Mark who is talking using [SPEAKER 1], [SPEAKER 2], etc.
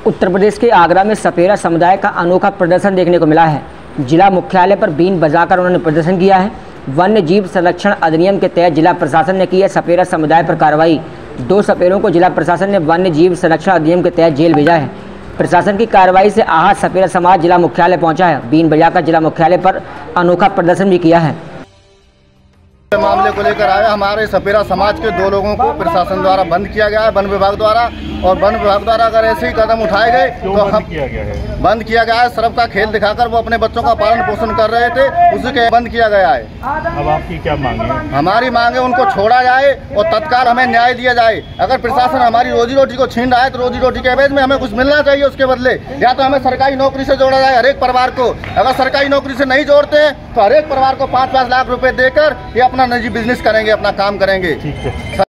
[SPEAKER 1] उत्तर प्रदेश के आगरा में सपेरा समुदाय का अनोखा प्रदर्शन देखने को मिला है। जिला मुख्यालय पर बीन बजाकर उन्होंने प्रदर्शन किया है। वन्य जीव संरक्षण अधिनियम के तहत जिला प्रशासन ने की है सपेरा समुदाय पर कार्रवाई। 2 सपेरों को जिला प्रशासन ने वन्य जीव संरक्षण अधिनियम के तहत जेल भेजा है। प्रशासन की कार्रवाई से आहत सपेरा समाज जिला मुख्यालय पहुंचा है। बीन बजाकर जिला मुख्यालय पर अनोखा प्रदर्शन भी किया है।
[SPEAKER 2] मामले को लेकर आया, हमारे सपेरा समाज के 2 लोगों को प्रशासन द्वारा बंद किया गया है, वन विभाग द्वारा। और वन विभाग द्वारा अगर ऐसे ही कदम उठाए गए तो हम बंद किया गया है। सर्प का खेल दिखाकर वो अपने बच्चों का पालन पोषण कर रहे थे, उसी के बंद किया गया है।
[SPEAKER 3] अब आपकी क्या मांग है?
[SPEAKER 2] हमारी मांग है उनको छोड़ा जाए और तत्काल हमें न्याय दिया जाए। अगर प्रशासन हमारी रोजी रोटी को छीन रहा है तो रोजी रोटी के एवज में हमें कुछ मिलना चाहिए उसके बदले। या तो हमें सरकारी नौकरी से जोड़ा जाए हर एक परिवार को। अगर सरकारी नौकरी से नहीं जोड़ते हैं तो हर एक परिवार को 5-5 लाख रुपए देकर ये अपना निजी बिजनेस करेंगे, अपना काम करेंगे।